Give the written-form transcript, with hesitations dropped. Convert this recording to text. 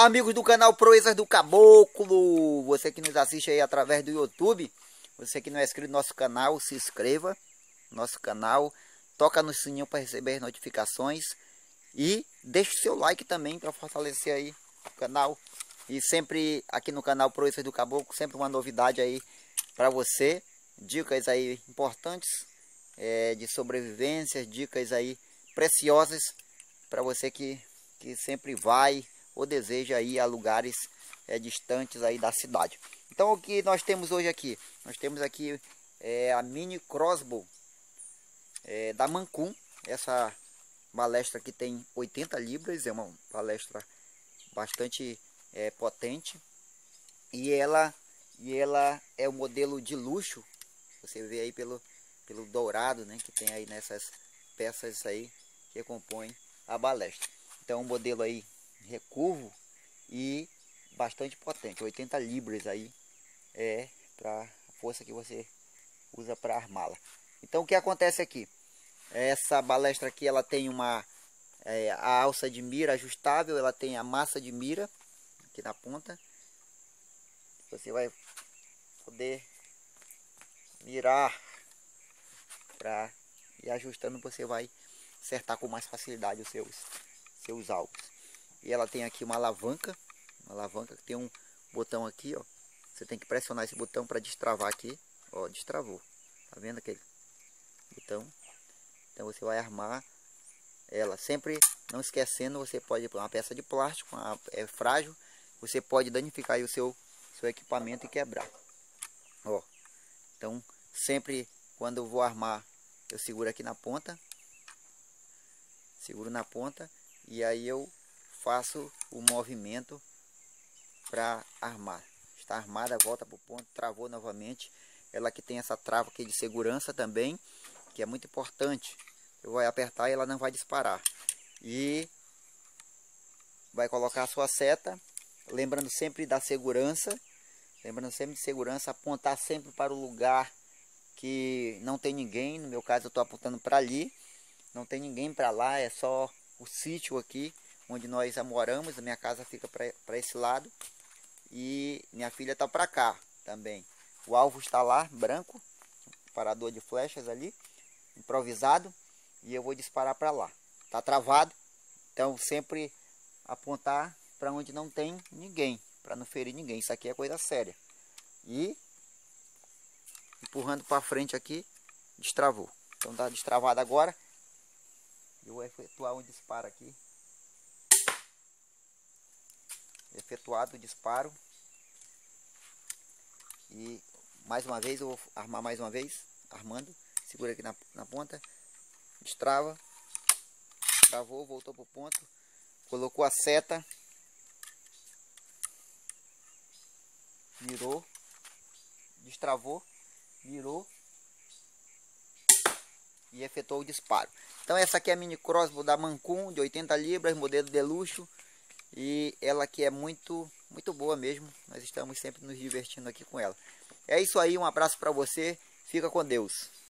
Olá, amigos do canal Proezas do Caboclo. Você que nos assiste aí através do YouTube, você que não é inscrito no nosso canal, se inscreva no nosso canal, toca no sininho para receber as notificações e deixe seu like também para fortalecer aí o canal. E sempre aqui no canal Proezas do Caboclo, sempre uma novidade aí para você, dicas aí importantes de sobrevivência, dicas aí preciosas para você que sempre vai ou deseja ir a lugares distantes aí da cidade. Então o que nós temos hoje aqui? Nós temos aqui a mini crossbow da Mancum. Essa balestra aqui tem 80 libras, é uma balestra bastante potente. E ela é o modelo de luxo. Você vê aí pelo dourado, né, que tem aí nessas peças aí que compõem a balestra. Então um modelo aí recurvo e bastante potente, 80 libras aí para a força que você usa para armá-la. Então o que acontece aqui? Essa balestra aqui ela tem a alça de mira ajustável, ela tem a massa de mira aqui na ponta. Você vai poder mirar para ir ajustando, você vai acertar com mais facilidade os seus alvos. E ela tem aqui uma alavanca que tem um botão aqui, ó. Você tem que pressionar esse botão para destravar aqui, ó, destravou. Tá vendo aquele botão? Então você vai armar ela, sempre não esquecendo, você pode pôr uma peça de plástico, é frágil, você pode danificar aí o seu equipamento e quebrar. Ó. Então, sempre quando eu vou armar, eu seguro aqui na ponta. Seguro na ponta e aí eu faço o movimento para armar. Está armada, volta para o ponto, travou novamente. Ela que tem essa trava aqui de segurança também, que é muito importante. Eu vou apertar e ela não vai disparar. E vai colocar a sua seta, lembrando sempre da segurança. Lembrando sempre de segurança, apontar sempre para o lugar que não tem ninguém. No meu caso eu estou apontando para ali. Não tem ninguém para lá, é só o sítio aqui onde nós moramos. A minha casa fica para esse lado e minha filha está para cá também. O alvo está lá, branco, parador de flechas ali, improvisado, e eu vou disparar para lá. Está travado, então sempre apontar para onde não tem ninguém, para não ferir ninguém. Isso aqui é coisa séria. E empurrando para frente aqui, destravou. Então está destravado agora. Eu vou efetuar um disparo aqui. Efetuado o disparo. E mais uma vez eu vou armar mais uma vez. Armando. Segura aqui na ponta. Destrava. Travou, voltou para o ponto. Colocou a seta. Virou. Destravou. Virou. E efetuou o disparo. Então essa aqui é a mini crossbow da Mancum, de 80 libras, modelo de luxo. E ela aqui é muito boa mesmo. Nós estamos sempre nos divertindo aqui com ela. É isso aí, um abraço para você. Fica com Deus.